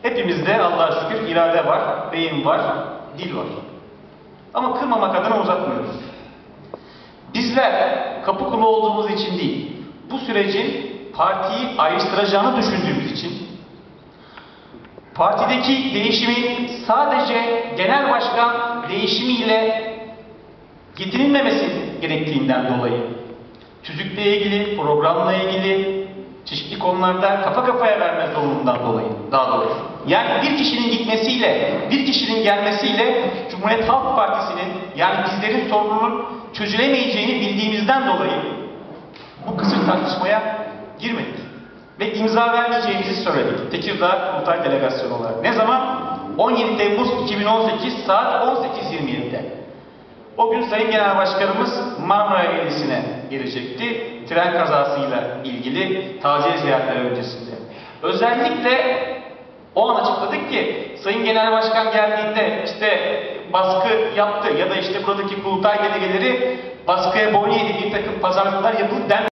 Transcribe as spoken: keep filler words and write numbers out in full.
Hepimizde Allah'a şükür irade var, beyin var, dil var. Ama kırmamak adına uzatmıyoruz. Bizler kapı kulu olduğumuz için değil, bu sürecin partiyi ayrıştıracağını düşündüğümüz için, partideki değişimin sadece genel başkan değişimiyle getirilmemesi gerektiğinden dolayı, tüzükle ilgili, programla ilgili, çeşitli konularda kafa kafaya verme zorundan dolayı, daha doğrusu. Yani bir kişinin gitmesiyle, bir kişinin gelmesiyle Cumhuriyet Halk Partisi'nin, yani bizlerin sorununun çözülemeyeceğini bildiğimizden dolayı bu kısır tartışmaya girmedik. Ve imza vermeyeceğimizi söyledik. Tekirdağ Kurultay Delegasyonu olarak. Ne zaman? on yedi Temmuz iki bin on sekiz saat on sekiz yirmi yedi'de. O gün Sayın Genel Başkanımız Marmara Eğrisi'ne gelecekti. Tren kazasıyla ilgili taziye ziyaretleri öncesinde. Özellikle o an açıkladık ki Sayın Genel Başkan geldiğinde işte baskı yaptı ya da işte buradaki kurultay delegeleri baskıya boyun eğdi, bir takım pazarlıklar yapıldı den